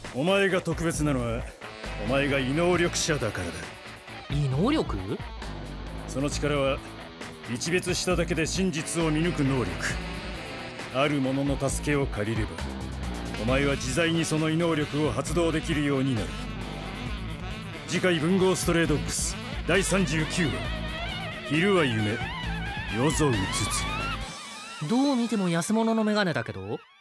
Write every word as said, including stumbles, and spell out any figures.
お前が特別なのはお前が異能力者だからだ。 異能力？ その力は一別しただけで真実を見抜く能力。ある者の助けを借りればお前は自在にその異能力を発動できるようになる。次回文豪ストレイドッグスだいさんじゅうきゅうわ昼は夢夜ぞうつつ。 どう見ても安物のメガネだけど。